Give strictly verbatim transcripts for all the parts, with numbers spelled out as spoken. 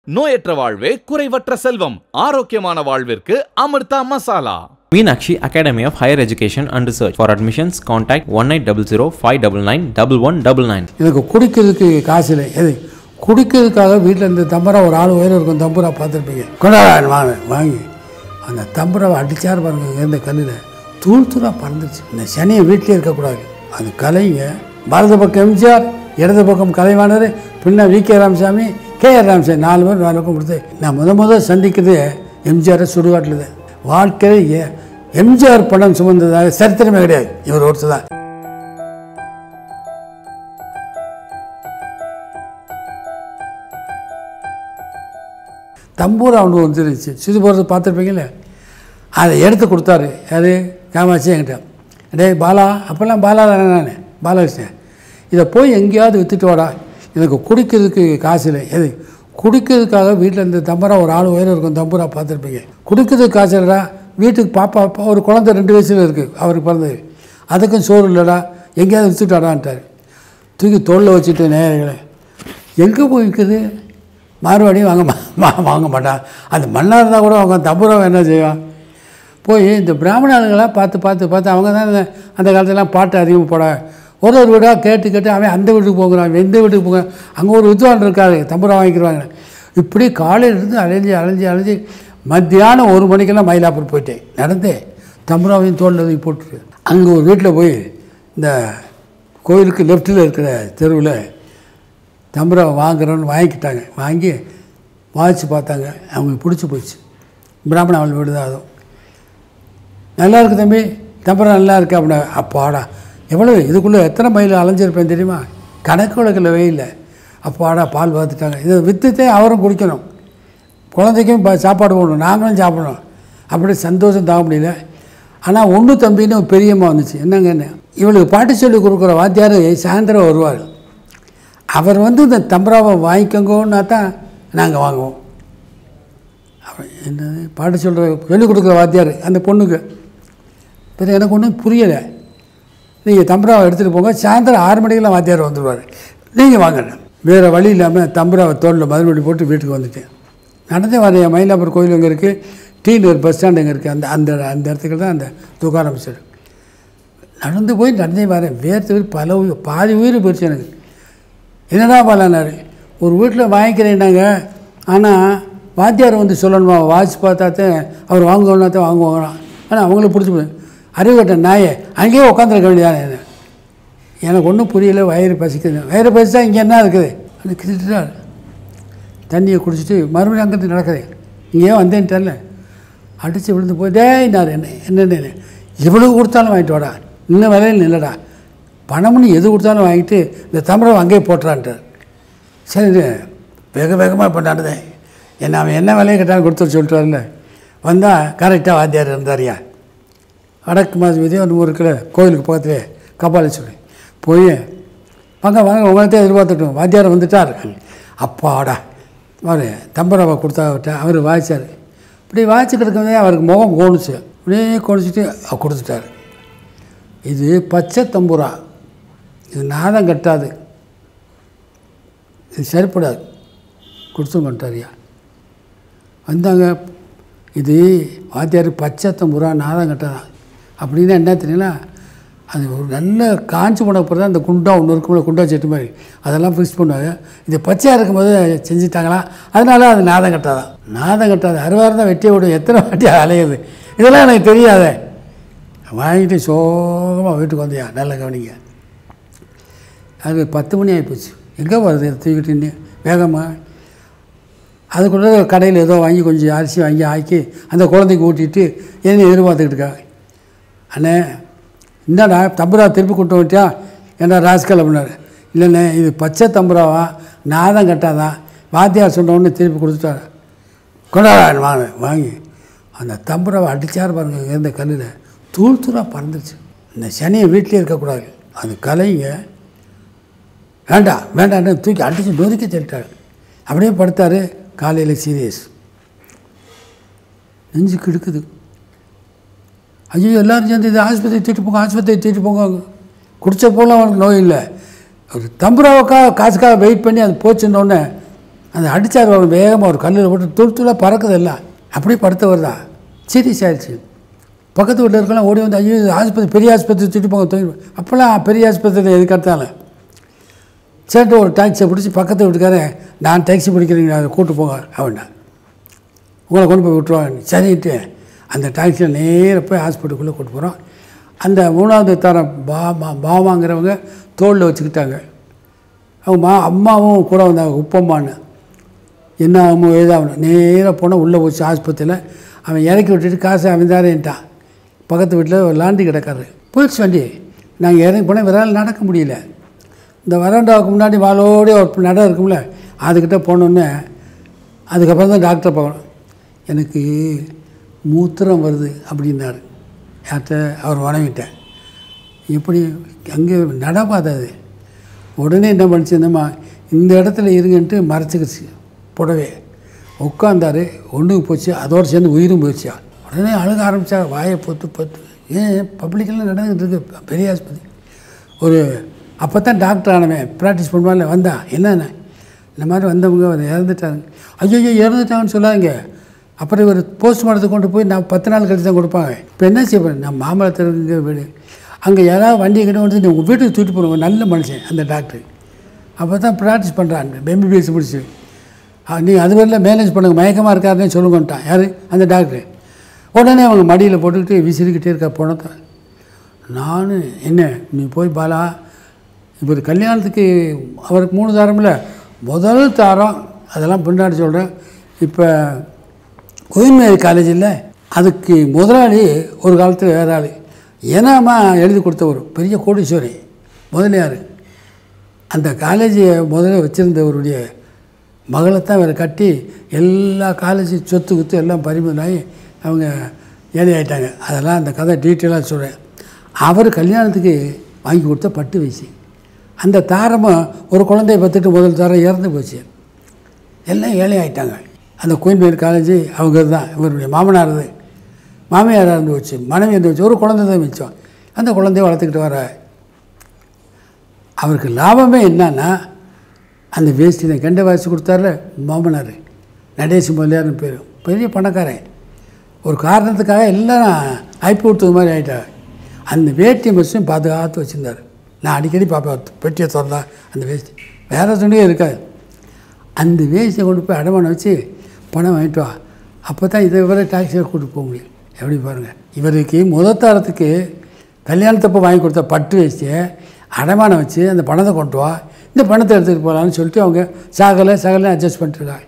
நோயற்ற வாழ்வே குறைவற்ற செல்வம் ஆரோக்கியமான வாழ்விற்கு Amrita masala. Meenakshi Academy of Higher Education and Research. For admissions, contact one eight zero zero five nine nine one one nine nine. எனக்கு குடிக்கிறதுக்கு காசு இல்லை. எது குடிக்கிறதுக்காக வீட்டில் இந்த தம்பரா ஒரு ஆள் உயரம் இருக்கும் தம்புரா பார்த்துருப்பீங்க. கொண்டாட வாங்க வாங்கி அந்த தம்புராவை அடிச்சார் பாருங்க. இருந்த கல்லில் தூள் தூளாக பறந்துச்சு. இந்த சனியை வீட்டிலே இருக்கக்கூடாது. அது கலைங்க. வலது பக்கம் எம்ஜிஆர், இடது பக்கம் கலைவாணர், பின்ன V K Ramasamy, K R Ramasamy, நாலு பேர் நாலு பக்கம் கொடுத்து நான் முத முதல் சந்திக்கிறது எம்ஜிஆரை சுடுகாட்டில் தான். வாழ்க்கையில் எம்ஜிஆர் படம் சுமந்ததாக சரித்திரமே கிடையாது. இவர் ஒருத்தர் தான். தம்பூரா ஒன்று வந்துருச்சு. சுது போகிறது பார்த்துருப்பீங்களே, அதை எடுத்து கொடுத்தாரு. யார்? காமாட்சி என்கிட்ட. டே பாலா, அப்போல்லாம் பாலா தானே நான் பாலகிருஷ்ணன், இதை போய் எங்கேயாவது விற்றுட்டு வாடா, எனக்கு குடிக்கிறதுக்கு காசு இல்லை. எது குடிக்கிறதுக்காக வீட்டில் இந்த தம்பரா ஒரு ஆள் உயரம் இருக்கும் தம்பூரா பார்த்துருப்பீங்க. குடிக்கிறதுக்கு காசு இல்லைடா, வீட்டுக்கு பாப்பா ஒரு குழந்தை ரெண்டு வயசில் இருக்குது அவருக்கு பிறந்தது, அதுக்கும் சோறு இல்லைடா, எங்கேயாவது விற்றுட்டாடான்ட்டார். தூக்கி தோளில் வச்சுட்டு நேரங்களே எங்கே போய் விற்குது, மறுபடியும் வாங்க வாங்க மாட்டான். அது மண்ணாக இருந்தால் கூட அவங்க தம்பூராவை என்ன செய்வான். போய் இந்த பிராமணர்களாக பார்த்து பார்த்து பார்த்து அவங்க தான் அந்த காலத்துலலாம் பாட்டு அதிகமாக போட ஒரு ஒரு வீடாக கேட்டு கேட்டு அவன் அந்த வீட்டுக்கு போகிறான், எந்த வீட்டுக்கு போங்க, அங்கே ஒரு வித்வான் இருக்காரு தம்பூரா வாங்கிக்கிறாங்க. இப்படி காலையிலேருந்து அலைஞ்சி அலைஞ்சி அலைஞ்சி மத்தியானம் ஒரு மணிக்கெல்லாம் மயிலாப்பூர் போயிட்டேன். நடந்தேன் தம்பூராவையும் தோல்ல போட்டுட்டு அங்கே ஒரு வீட்டில் போய் இந்த கோயிலுக்கு லெஃப்ட்டில் இருக்கிற தெருவில் தம்பூராவை வாங்குறோன்னு வாங்கிக்கிட்டாங்க. வாங்கி வாய்ச்சி பார்த்தாங்க, அவங்களுக்கு பிடிச்சி போச்சு. பிராமண அவள் வீடு தான். அதுவும் நல்லா இருக்குது தம்பி, தம்பூரா நல்லா இருக்குது அப்படின்னா. அப்பாடா எவ்வளோ இதுக்குள்ளே எத்தனை மைல் அலைஞ்சிருப்பேன் தெரியுமா, கணக்கு வழக்கில் வெயில். அப்பாடா பால் பார்த்துட்டாங்க. இதை விற்றுத்தே அவரும் குடிக்கணும், குழந்தைக்கும் சாப்பாடு போடணும், நாங்களும் சாப்பிடணும். அப்படி சந்தோஷம் தாங்க முடியல. ஆனால் ஒன்று தம்பின்னு ஒரு பெரியம்மா வந்துச்சு. என்னங்க என்ன இவளுக்கு பாட்டு சொல்லி கொடுக்குற வாத்தியார் சாயந்தரம் வருவார். அவர் வந்து இந்த தம்பராவை வாங்கிக்கோங்கன்னா தான் நாங்கள் வாங்குவோம். என்னது பாட்டு சொல்கிற சொல்லிக் கொடுக்குற வாத்தியார் அந்த பொண்ணுக்கு பெரிய எனக்கு ஒன்றும் புரியலை. நீங்கள் தம்பராவை எடுத்துகிட்டு போங்க, சாயந்தரம் ஆறு மணிக்கெல்லாம் வாத்தியார் வந்துடுவார், நீங்கள் வாங்க. வேறு வழி இல்லாமல் தம்பராவை தோளில் மதுமடி போட்டு வீட்டுக்கு வந்துட்டேன். நடந்தே வரேன். மயிலாப்பூர் கோயில் எங்கே இருக்குது, டி நகர் பஸ் ஸ்டாண்ட் எங்கே இருக்குது, அந்த அந்த அந்த இடத்துக்கு தான் அந்த துக்காரம் ஆரம்பிச்சிடு. நடந்து போய் நடந்தே வரேன். வேர்த்து பல உயிர் பாதி உயிர் போயிடுச்சு எனக்கு. என்னடா பலானாரு, ஒரு வீட்டில் வாங்கிக்கிறேன்னாங்க, ஆனால் வாத்தியார் வந்து சொல்லணுமா, வாட்ச் பார்த்தாத்தான் அவர் வாங்குவோன்னா தான் வாங்குவாங்களாம். ஆனால் அவங்களுக்கு பிடிச்சி போய் அறிவுகட்ட நாயை அங்கேயே உட்காந்துருக்க வேண்டியதானே. எனக்கு ஒன்றும் புரியல. வயிறு பசிக்குது, வயிறு பசித்தா இங்கே என்ன இருக்குது அது கிட்டார். தண்ணியை குடிச்சிட்டு மறுபடியும் அங்கேருந்து நடக்கிறேன். இங்கேயே வந்தேன்னு தெரில, அடித்து விழுந்து போய் டேய்னார். என்ன என்னென்ன எவ்வளோ கொடுத்தாலும் வாங்கிட்டு வாடா, இன்னும் விலையில் இல்லைடா, பணம்னு எது கொடுத்தாலும் வாங்கிட்டு இந்த தமிழை அங்கேயே போட்டுறான்ட்டார். சரி வேக வேகமாக பண்ணாடுதேன். என்ன அவன் என்ன விலையை கேட்டாலும் கொடுத்து சொல்லிட்டு வந்தால் கரெக்டாக வாத்தியார் இருந்தாரியா. வடக்கு மாதம் விதியம் ஒரு ஊர் இருக்கிற கோயிலுக்கு பக்கத்துலேயே கபாலீஸ்வரர் போய் வாங்க வாங்க உங்கள்கிட்ட எதிர்பார்த்துட்டோம், வாத்தியார் வந்துட்டார். அப்பாடா அவர் தம்பராவை கொடுத்தா அவர் வாய்ச்சார். இப்படி வாய்ச்சி கிடக்கவே அவருக்கு முகம் கோணிச்சு. அப்படியே கோணிச்சிட்டு கொடுத்துட்டார். இது பச்சை தம்பூரா, இது நாதம் கட்டாது, இது சரிப்படாது, கொடுத்து பண்ணிட்டாரியா. வந்தாங்க. இது வாத்தியார் பச்சை தம்பூரா நாதம் கட்டாதான் அப்படின்னா என்ன தெரியுங்களா, அது ஒரு நல்ல காஞ்சி போன அப்புறம் தான் அந்த குண்டா ஒன்று இருக்கும்போது குண்டா செட்டு மாதிரி அதெல்லாம் ஃபிக்ஸ் பண்ணுவாங்க. இது பச்சையாக இருக்கும்போது செஞ்சுட்டாங்களா, அதனால அது நாதம் கட்டாதான். நாதம் கட்டாது அறுவாரம் தான் வெட்டியை விடும், எத்தனை வாட்டி அலையுது, இதெல்லாம் எனக்கு தெரியாதே. வாங்கிட்டு சோகமாக வீட்டுக்கு வந்தியா. நல்ல கவனிங்க. அது பத்து மணி ஆகிப்போச்சு. எங்கே வருது தூக்கிட்டு வேகமாக அதுக்குள்ளே கடையில் ஏதோ வாங்கி கொஞ்சம் அரிசி வாங்கி ஆக்கி அந்த குழந்தைக்கு ஊட்டிட்டு என்ன எதிர்பார்த்துக்கிட்டு இருக்காங்க. அண்ணே இந்தாடா தம்புரா திருப்பி கொண்டு விட்டியா ஏன்னா ராஸ்கல் அப்படின்னாரு. இல்லைண்ணே இது பச்சை தம்புராவா நாதம் கட்டாதான், வாத்தியார் சொன்னோன்னு திருப்பி கொடுத்துட்டாரு. கொண்டாட வாங்க வாங்கி அந்த தம்புராவை அடித்தார் பாருங்க. இருந்த கல்லில் தூள் தூளாக பறந்துருச்சு. இந்த சனியை வீட்டிலே இருக்கக்கூடாது, அது கலைங்க. வேண்டாம் வேண்டான்னு தூக்கி அடித்து நொறுக்கி தள்ளிட்டார். அப்படியே படுத்தார். காலையில் சீரியஸ், நெஞ்சு கிடுக்குது. ஐயோ எல்லோரும் சேர்ந்து இது ஆஸ்பத்திரி தூக்கிட்டு போங்க, ஆஸ்பத்திரி தூக்கிட்டு போங்க. குடித்த போலாம் அவனுக்கு நோய் இல்லை. ஒரு தம்புராவுக்காக காசுக்காக வெயிட் பண்ணி அது போச்சுன்னொடனே அந்த அடித்தார் அவர் வேகமாக ஒரு கல்லில் போட்டு துள் துளாக பறக்குது எல்லாம் அப்படியே படுத்தவர் தான் சீரியஸ் ஆகிடுச்சு. பக்கத்து வீட்டில் இருக்கலாம் ஓடி வந்து ஐயோ ஆஸ்பத்திரி பெரிய ஆஸ்பத்திரி சுற்றி போங்க தூங்கி அப்போல்லாம் பெரிய ஆஸ்பத்திரியில் எதுக்கடுத்தாலும் சேர்ந்து ஒரு டாக்ஸியை பிடிச்சி பக்கத்து வீட்டுக்காரன் நான் டாக்ஸி பிடிக்கிறீங்க அதை கூப்பிட்டு போங்க அப்படின்னா உங்களை கொண்டு போய் விட்டுருவாங்க சரின்ட்டு அந்த டாக்ஸியில் நேராக போய் ஹாஸ்பிட்டலுக்குள்ளே கூப்பிட்டு போகிறோம். அந்த மூணாவது தரம் பாமா பாமாங்கிறவங்க தோளில் வச்சுக்கிட்டாங்க. அவங்க மா அம்மாவும் கூட வந்தாங்க உப்பம்மான்னு என்ன ஆகுமோ ஏதாகணும் நேராக போனால் உள்ளே போச்சு ஆஸ்பத்திரியில். அவன் இறக்கி விட்டுட்டு காசை அவன் தாரேன்ட்டான். பக்கத்து வீட்டில் ஒரு லாண்டி கிடக்காரு போயிடுச்சு வண்டி. நாங்கள் இறங்கி போனால் விரால் நடக்க முடியல. இந்த வராண்டாவுக்கு முன்னாடி வாளோடைய ஒரு நடம் இருக்கும்ல அதுக்கிட்ட போனோன்னே அதுக்கப்புறம் தான் டாக்டரை பார்க்கணும். எனக்கு மூத்திரம் வருது அப்படின்னாரு. யார்கிட்ட அவர் வணங்கிட்டேன். எப்படி அங்கே நட பார்த்தாது. உடனே என்ன பண்ணிச்சுருந்தம்மா இந்த இடத்துல இருங்கன்ட்டு மறைச்சிக்கிச்சு புடவே உட்காந்தாரு. ஒன்றுக்கு போச்சு அதோடு சேர்ந்து உயிரும் போயிடுச்சா. உடனே அழுக ஆரம்பித்தா வாயை பொத்து பொத்து ஏன் பப்ளிக்கெல்லாம் நடந்துகிட்டு இருக்குது பெரிய ஆஸ்பத்திரி. ஒரு அப்போ தான் டாக்டர் ஆனவன் ப்ராக்டிஸ் பண்ணுவான்ல வந்தான் என்னென்ன இந்த மாதிரி வந்தவங்க அவர் இறந்துட்டாங்க. ஐயோ இறந்துட்டாங்கன்னு சொல்லாங்க. அப்புறம் இவர் போஸ்ட்மார்ட்டத்தை கொண்டு போய் நான் பத்து நாள் கழிச்சு தான் கொடுப்பாங்க. இப்போ என்ன செய்வேன் நான் மாமல்லத்திற்குங்கிற வீடு அங்கே யாராவது வண்டியை கிட்ட வந்து நீ உங்கள் வீட்டுக்கு தூக்கிட்டு போடுவோம் நல்ல மனுஷன் அந்த டாக்டர். அப்போ தான் ப்ராக்டிஸ் பண்ணுறாங்க எம்பிபிஎஸ் முடிச்சு நீ அது வரல மேனேஜ் பண்ணுங்க மயக்கமாக இருக்காருன்னு சொல்லுங்கன்ட்டான் யார் அந்த டாக்டர். உடனே அவங்க மடியில் போட்டுக்கிட்டு விசிறிக்கிட்டே இருக்கா போனதை. நான் என்ன நீ போய் பாலா இப்போ கல்யாணத்துக்கு அவருக்கு மூணு தாரமில்ல முதல் தாரம் அதெல்லாம் பின்னாடி சொல்கிறேன். இப்போ கோயின்மேரி காலேஜில் அதுக்கு முதலாளி ஒரு காலத்தில் வேறு ஆள் ஏனாமா எழுதி கொடுத்தவர் பெரிய கோடீஸ்வரி முதலியார். அந்த காலேஜை முதல்ல வச்சுருந்தவருடைய மகளை தான் வேறு கட்டி எல்லா காலேஜ் சொத்து குத்து எல்லாம் பறிமுதலாகி அவங்க ஏழை ஆகிட்டாங்க. அதெல்லாம் அந்த கதை டீட்டெயிலாக சொல்கிறேன். அவர் கல்யாணத்துக்கு வாங்கி கொடுத்த பட்டு வீசி அந்த தாரமும் ஒரு குழந்தைய பத்துட்டு முதல் தாரம் இறந்து போச்சு. எல்லாம் ஏழை ஆகிட்டாங்க. அந்த கோயில்மேல் காலேஜ் அவங்க தான் இவருடைய மாமனார் மாமியாராக இருந்து வச்சு மனைவி இருந்து வச்சு ஒரு குழந்தை தான் மிச்சம். அந்த குழந்தைய வளர்த்துக்கிட்டு வர அவருக்கு லாபமே என்னன்னா அந்த வேஷ்டி தான் கெண்டை வாசி கொடுத்தாருல மாமனார் நடேசி முதலியார்னு பேர் பெரிய பணக்காரன். ஒரு காரணத்துக்காக எல்லாம் ஐப்பி கொடுத்தது மாதிரி ஆகிட்டார். அந்த வேட்டியை மட்டும் பாதுகாத்து வச்சுருந்தார். நான் அடிக்கடி பார்ப்பேன் பெட்டியை திறந்தா அந்த வேஷ்டி வேறு துணியே இருக்காது. அந்த வேஷ்டியை கொண்டு போய் அடமானம் வச்சு பணம் வாங்கிட்டு வா அப்போ தான் இதை விவர டாக்ஸியில் கூப்பிட்டு போக முடியும். எப்படி பாருங்கள் இவருக்கு முதல் தாரத்துக்கு கல்யாணத்தப்போ வாங்கி கொடுத்த பட்டு வேஷ்டியை அடமானம் வச்சு அந்த பணத்தை கொண்டு வா இந்த பணத்தை எடுத்துகிட்டு போகலான்னு சொல்லிட்டு அவங்க சாகலை சகலை அட்ஜஸ்ட் பண்ணிட்டுருக்காங்க.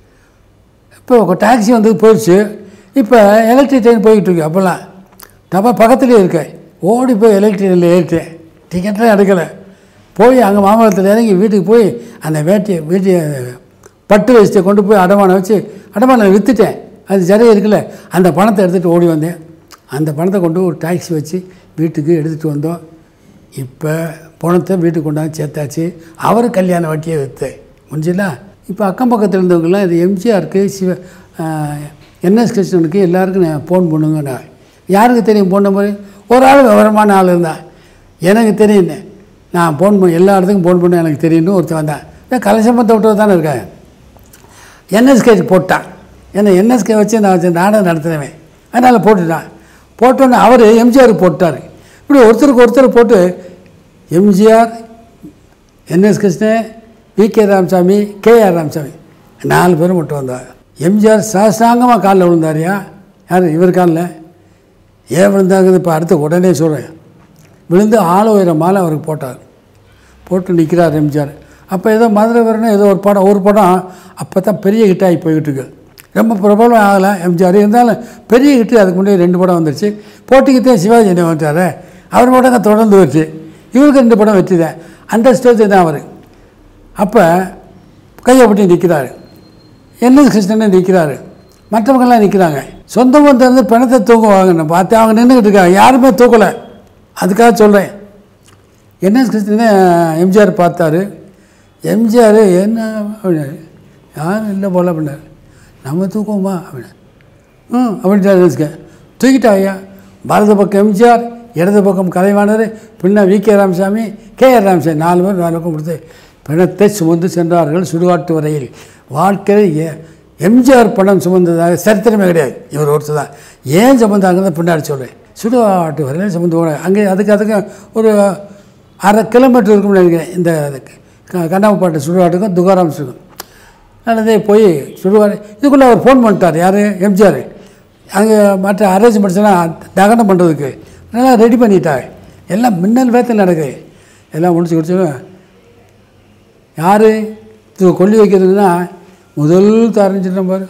இப்போ டாக்ஸி வந்து போயிடுச்சு. இப்போ எலக்ட்ரிக் ட்ரெயின் போய்கிட்டு இருக்கு. அப்போல்லாம் டப்பா பக்கத்துலேயே இருக்க ஓடி போய் எலக்ட்ரிக் ட்ரெயினில் ஏறிட்டேன். டிக்கெட்லாம் எடுக்கலை. போய் அங்கே மாமல்லத்தில் இறங்கி வீட்டுக்கு போய் அந்த வேட்டியை வீட்டியை பட்டு வேஷ்டியை கொண்டு போய் அடமானம் வச்சு அடமானம் விற்றுட்டேன். அது சரியாக இருக்குல்ல அந்த பணத்தை எடுத்துகிட்டு ஓடி வந்தேன். அந்த பணத்தை கொண்டு ஒரு டாக்ஸி வச்சு வீட்டுக்கு எடுத்துகிட்டு வந்தோம். இப்போ பணத்தை வீட்டுக்கு கொண்டாந்து சேர்த்தாச்சு. அவர் கல்யாண வட்டியை விற்று முடிஞ்சிடலாம். இப்போ அக்கம் பக்கத்தில் இருந்தவங்கெல்லாம் இது எம்ஜிஆருக்கு சிவ என்எஸ் கிருஷ்ணனுக்கு எல்லாருக்கும் நான் ஃபோன் பண்ணுங்கண்ணா. யாருக்கு தெரியும் ஃபோன் நம்பர்? ஒரு ஆள் விவரமான ஆள் இருந்தான். எனக்கு தெரியும் நான் ஃபோன் பண்ண எல்லா இடத்துக்கும் ஃபோன் பண்ண எனக்கு தெரியும்னு ஒருத்தர் வந்தான். ஏன் கலைசம்பத்தை விட்டு தானே இருக்கேன். என்எஸ்கே போட்டான். ஏன்னா என்எஸ்கே வச்சு நான் வச்சு நாடகம் நடத்துனேன். அதனால் போட்டுட்டான். போட்டோன்னே அவர் எம்ஜிஆர் போட்டார். இப்படி ஒருத்தருக்கு ஒருத்தர் போட்டு MGR NS Krishnan V K Ramasamy K R Ramasamy நாலு பேரும் மட்டும் வந்தார். எம்ஜிஆர் சாஸ்தாங்கமாக காலில் விழுந்தாரியா யார் இவர் காலில் ஏன் விழுந்தாங்கிறது இப்போ அடுத்த உடனே சொல்கிறேன். விழுந்து ஆள் உயரம் மாலை அவருக்கு போட்டார். போட்டு நிற்கிறார் எம்ஜிஆர். அப்போ ஏதோ மதுரை வரணும் ஏதோ ஒரு படம் ஒரு படம் அப்போ தான் பெரிய ஹிட்டாகி போய்கிட்டு இருக்கு. ரொம்ப பிரபலம் ஆகலை எம்ஜிஆர் இருந்தாலும் பெரிய ஹிட்டு. அதுக்கு முன்னாடி ரெண்டு படம் வந்துருச்சு. போட்டிக்கிட்டே சிவாஜி என்ன வந்துட்டார். அவர் மட்டும் தொடர்ந்து வச்சு இவருக்கு ரெண்டு படம் வெற்றி தான். அந்த ஸ்டேஜ் தான் அவர். அப்போ கையை பற்றி நிற்கிறாரு. என்எஸ் கிருஷ்ணன் நிற்கிறாரு. மற்றவங்கெல்லாம் நிற்கிறாங்க. சொந்த பந்தம் இருந்து பணத்தை தூக்குவாங்க பார்த்து அவங்க நின்றுக்கிட்டு இருக்காங்க. யாருமே தூக்கலை. அதுக்காக சொல்கிறேன். என்எஸ் கிருஷ்ணனே எம்ஜிஆர் பார்த்தாரு. எம்ஜிஆர் என்ன அப்படின்னாரு. யாரும் இல்லை போல அப்படின்னாரு. நம்ம தூக்குவோமா அப்படின்னா ம் அப்படின்ட்டு தூக்கிட்டா ஐயா. வலது பக்கம் எம்ஜிஆர் இடது பக்கம் கலைவாணர் பின்ன V K Ramasamy K R Ramasamy நாலு பேர் நாலு பக்கம் கொடுத்து பிணத்தை சுமந்து சென்றார்கள் சுடுகாட்டு வரையில். வாழ்க்கையில் எம்ஜிஆர் படம் சுமந்ததாக சரித்திரமே கிடையாது. இவர் ஒருத்தர் தான். ஏன் சுமந்தாங்கிறத பின்னாடி சொல்கிறேன். சுடுகாட்டு வரையிலும் சுமந்து போனேன். அங்கே அதுக்கு அதுக்கு ஒரு அரை கிலோமீட்டர் இருக்கும்னு நினைக்கிறேன். இந்த கண்ணாமப்பாட்டு சுடுகாட்டுக்கும் துகாராம் சுடுக்கும் நல்லதே போய் சுடுகாடு இதுக்குள்ளே அவர் ஃபோன் பண்ணிட்டார். யார்? எம்ஜிஆர். அங்கே மற்ற அரேஞ்ச்மெண்ட்ஸ்லாம் தகனம் பண்ணுறதுக்கு நல்லா ரெடி பண்ணிட்டார். எல்லாம் மின்னல் வேகத்தில் நடக்குது. எல்லாம் முடிச்சு குடிச்சோன்னா யார் இது கொல்லி வைக்கிறதுன்னா முதல் தரைஞ்சிட்டோம் பாரு.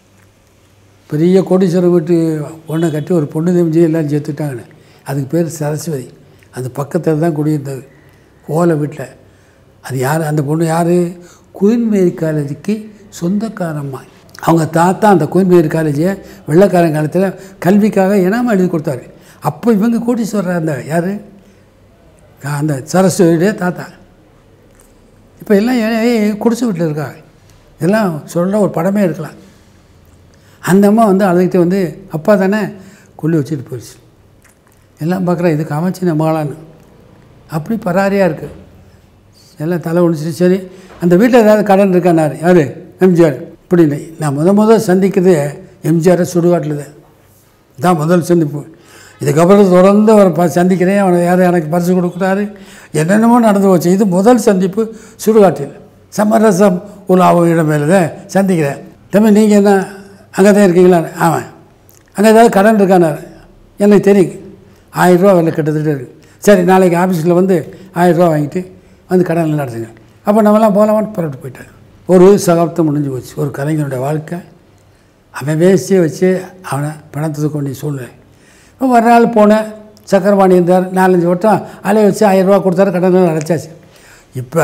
பெரிய கோடீஸ்வரர் வீட்டு பொண்ணை கட்டி ஒரு பொண்ணு தெரிஞ்சு எல்லாம் சேர்த்துட்டாங்கன்னு. அதுக்கு பேர் சரஸ்வதி. அந்த பக்கத்தில் தான் குடியிருந்தது ஓலை வீட்டில். அது யார்? அந்த பொண்ணு யார்? குயின் மேரி காலேஜுக்கு சொந்தக்காரம்மா. அவங்க தாத்தா அந்த குயின் மேரி காலேஜை வெள்ளைக்காரன் காலத்தில் கல்விக்காக இனாமல் எழுதி கொடுத்தாரு. அப்போ இவங்க கோடீஸ்வரராக இருந்தாங்க. யார்? அந்த சரஸ்வதியுடைய தாத்தா. இப்போ எல்லாம் குடிசை வீட்டில் இருக்காங்க. இதெல்லாம் சொல்ல ஒரு படமே இருக்கலாம். அந்த அம்மா வந்து அழுதுகிட்டு வந்து அப்பா தானே கொல்லி வச்சுட்டு போயிடுச்சு. எல்லாம் பார்க்குறேன் இது காமாட்சி நம்மளான்னு அப்படி பராரியாக இருக்குது. எல்லாம் தலை ஒழிச்சிட்டு சரி அந்த வீட்டில் ஏதாவது கடன் இருக்கானார். யார்? எம்ஜிஆர். இப்படி இல்லை. நான் முத முதல் சந்திக்கிறது எம்ஜிஆரை சுடுகாட்டில் தான் தான் முதல் சந்திப்பு. இதுக்கப்புறம் தொடர்ந்து அவரை ப சந்திக்கிறேன். அவனை யார் எனக்கு பரிசு கொடுக்குறாரு. என்னென்னமோ நடந்து போச்சு. இது முதல் சந்திப்பு சுடுகாட்டில். சமரசம் உலாவும் இடமேல தான் சந்திக்கிறேன். தம்பி நீங்கள் என்ன அங்கே தான் இருக்கீங்களா? ஆமாம். அங்கே ஏதாவது கடன் இருக்கானார். எனக்கு தெரியும். ஆயிரரூவா வேலை கிட்டத்தட்ட இருக்குது. சரி நாளைக்கு ஆஃபீஸில் வந்து ஆயிரரூவா வாங்கிட்டு வந்து கடனில் நடத்துங்க. அப்போ நம்மலாம் போகலாமான்னு புறப்பட்டு போயிட்டாங்க. ஒரு சகாப்தம் முடிஞ்சு போச்சு. ஒரு கலைஞனுடைய வாழ்க்கை அவன் வேஸ்டியை வச்சு அவனை பணத்துக்கு கொண்டு சூழ்நிலை. இப்போ மறுநாள் போனேன். சக்கரபாணி இருந்தார். நாலஞ்சு வட்டம் அலைய வச்சு ஆயிரரூவா கொடுத்தாரு. கடன் அடைச்சாச்சு. இப்போ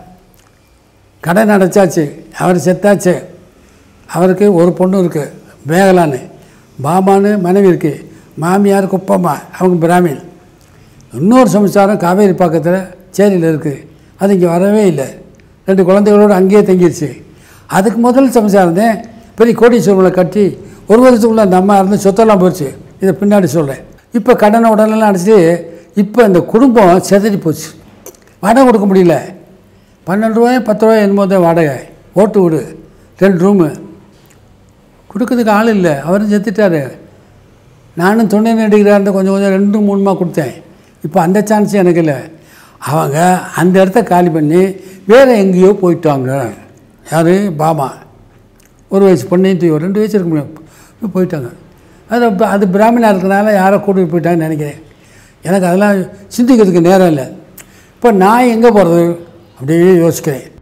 கடன் அடைச்சாச்சு. அவர் செத்தாச்சு. அவருக்கு ஒரு பொண்ணு இருக்குது மேகலான்னு. பாமான்னு மனைவி இருக்குது. மாமியார் குப்பம்மா. அவங்க பிராமின். இன்னொரு சம்சாரம் காவேரி பக்கத்தில் சேரியில் இருக்குது. அது இங்கே வரவே இல்லை. ரெண்டு குழந்தைகளோடு அங்கேயே தங்கிடுச்சு. அதுக்கு முதல் சம்சாரம் தான் பெரிய கோடீஸ்வரங்களை கட்டி ஒரு வருஷத்துக்குள்ளே அந்த அம்மா இருந்து சொத்தெல்லாம் போயிடுச்சு. இதை பின்னாடி சொல்கிறேன். இப்போ கடனை உடனெல்லாம் அடிச்சுட்டு இப்போ இந்த குடும்பம் செதறி போச்சு. வாடகை கொடுக்க முடியல. பன்னெண்டு ரூபாய் பத்து ரூபாய் என்னமோ தான் வாடகை. ஓட்டு வீடு ரெண்டு ரூமு கொடுக்கறதுக்கு ஆள் இல்லை. அவரும் செத்துட்டார். நானும் தொண்டை நடிக்கிறார்னு கொஞ்சம் கொஞ்சம் ரெண்டு மூணுமா கொடுத்தேன். இப்போ அந்த சான்ஸ் எனக்கு இல்லை. அவங்க அந்த இடத்த காலி பண்ணி வேறு எங்கேயோ போயிட்டாங்க. யார்? பாமா. ஒரு வயசு பொண்ணையும் தூய் ரெண்டு வயசு இருக்க முடியும் போயிட்டாங்க. அது அது பிராமணாக இருக்கிறனால யாரோ கூட்டிகிட்டு போயிட்டாங்கன்னு நினைக்கிறேன். எனக்கு அதெல்லாம் சிந்திக்கிறதுக்கு நேரம் இல்லை. இப்போ நான் எங்கே போகிறது அப்படியே யோசிக்கிறேன்.